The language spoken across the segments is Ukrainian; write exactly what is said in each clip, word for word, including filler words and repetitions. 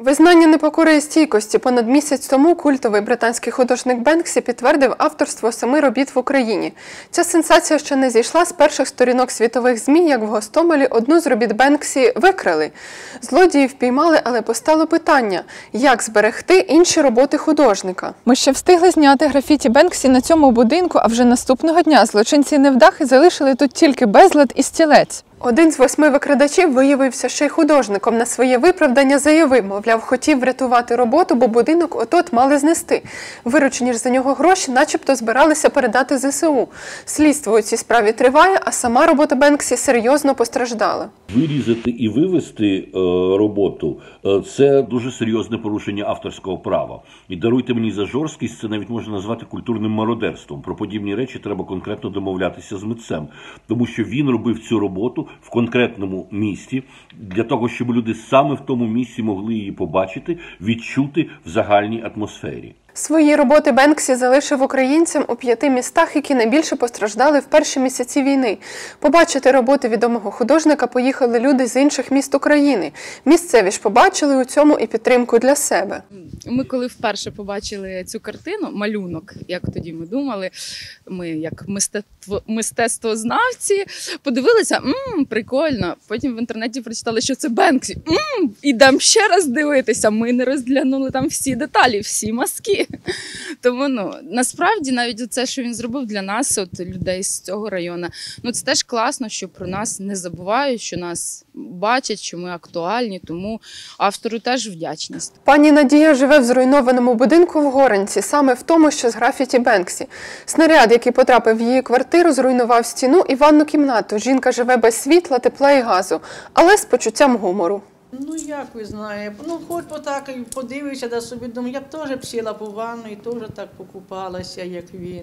Визнання непокори і стійкості. Понад місяць тому культовий британський художник Бенксі підтвердив авторство семи робіт в Україні. Ця сенсація ще не зійшла з перших сторінок світових ЗМІ, як в Гостомелі одну з робіт Бенксі викрали. Злодії впіймали, але постало питання – як зберегти інші роботи художника? Ми ще встигли зняти графіті Бенксі на цьому будинку, а вже наступного дня злочинці-невдахи залишили тут тільки безлад і стілець. Один з восьми викрадачів виявився ще й художником. На своє виправдання заявив, мовляв, хотів врятувати роботу, бо будинок от-от мали знести. Виручені ж за нього гроші начебто збиралися передати зе се у. Слідство у цій справі триває, а сама робота Бенксі серйозно постраждала. Вирізати і вивести е, роботу е, – це дуже серйозне порушення авторського права. І даруйте мені за жорсткість, це навіть можна назвати культурним мародерством. Про подібні речі треба конкретно домовлятися з митцем, тому що він робив цю роботу в конкретному місці, для того, щоб люди саме в тому місці могли її побачити, відчути в загальній атмосфері. Свої роботи Бенксі залишив українцям у п'яти містах, які найбільше постраждали в перші місяці війни. Побачити роботи відомого художника поїхали люди з інших міст України. Місцеві ж побачили у цьому і підтримку для себе. Ми коли вперше побачили цю картину, малюнок, як тоді ми думали, ми як мистецтво, мистецтвознавці, подивилися, мм, прикольно. Потім в інтернеті прочитали, що це Бенксі. Мм, ідемо ще раз дивитися. Ми не розглянули там всі деталі, всі мазки. Тому, ну, насправді, навіть це, що він зробив для нас, от людей з цього району, ну, це теж класно, що про нас не забувають, що нас бачать, що ми актуальні, тому автору теж вдячність. Пані Надія живе в зруйнованому будинку в Горанці, саме в тому, що з графіті Бенксі. Снаряд, який потрапив в її квартиру, зруйнував стіну і ванну кімнату. Жінка живе без світла, тепла і газу, але з почуттям гумору. Ну, як ви знаєте, ну, хоч отак подивишся до собі, думаю, я б теж б сіла по ванну і теж так покупалася, як він.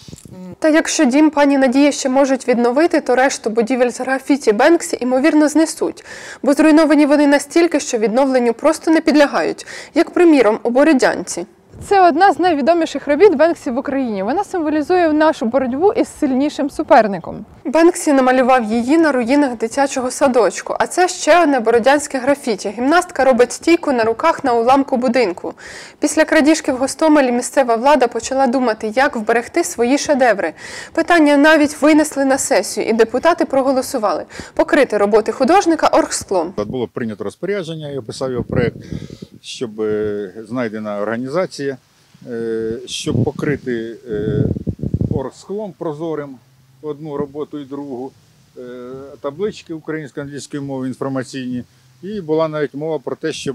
Та якщо дім пані Надії ще можуть відновити, то решту будівель з графіті Бенксі, ймовірно, знесуть. Бо зруйновані вони настільки, що відновленню просто не підлягають, як, приміром, у Бородянці. Це одна з найвідоміших робіт Бенксі в Україні. Вона символізує нашу боротьбу із сильнішим суперником. Бенксі намалював її на руїнах дитячого садочку. А це ще одне бородянське графіті. Гімнастка робить стійку на руках на уламку будинку. Після крадіжки в Гостомелі місцева влада почала думати, як вберегти свої шедеври. Питання навіть винесли на сесію, і депутати проголосували – покрити роботи художника оргсклом. Було прийнято розпорядження, я описав його проєкт, щоб знайдена організація, щоб покрити оргсклом прозорим одну роботу і другу, таблички української, англійської мови інформаційні, і була навіть мова про те, щоб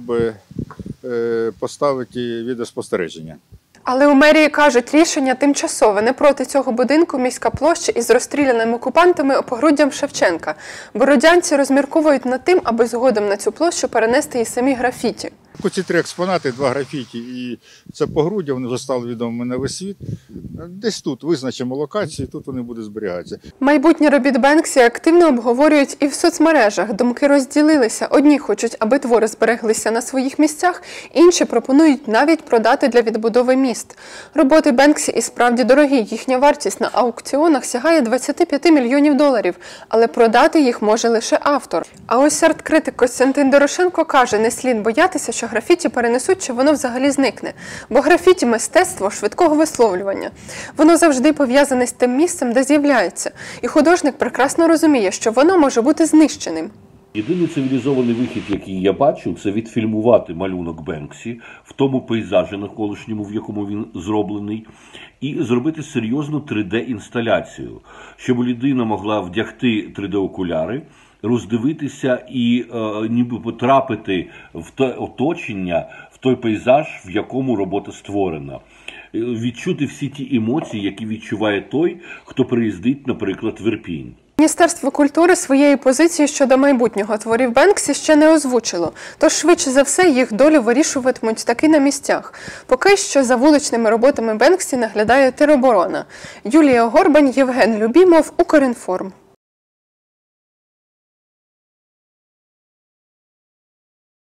поставити відеоспостереження. Але у мерії кажуть, рішення тимчасове. Не проти цього будинку міська площа із розстріляним окупантами погруддям Шевченка. Бородянці розмірковують над тим, аби згодом на цю площу перенести і самі графіті. Ці три експонати, два графіті і це погруддя, вони вже стали відомими на весь світ. Десь тут визначимо локацію, тут вони будуть зберігатися. Майбутні робіт Бенксі активно обговорюють і в соцмережах. Думки розділилися. Одні хочуть, аби твори збереглися на своїх місцях, інші пропонують навіть продати для відбудови міст. Роботи Бенксі і справді дорогі. Їхня вартість на аукціонах сягає двадцяти п'яти мільйонів доларів, але продати їх може лише автор. А ось арт-критик Костянтин Дорошенко каже, не слід боятися, що графіті перенесуть, чи воно взагалі зникне. Бо графіті – мистецтво швидкого висловлювання. Воно завжди пов'язане з тим місцем, де з'являється. І художник прекрасно розуміє, що воно може бути знищеним. Єдиний цивілізований вихід, який я бачу, це відфільмувати малюнок Бенксі в тому пейзажі навколишньому, в якому він зроблений, і зробити серйозну три де-інсталяцію, щоб людина могла вдягти три де-окуляри, роздивитися і е, ніби потрапити в те оточення, в той пейзаж, в якому робота створена. Відчути всі ті емоції, які відчуває той, хто приїздить, наприклад, в Ірпінь. Міністерство культури своєї позиції щодо майбутнього творів Бенксі ще не озвучило, тож швидше за все їх долю вирішуватимуть таки на місцях. Поки що за вуличними роботами Бенксі наглядає тероборона. Юлія Горбань, Євген Любімов, Укрінформ.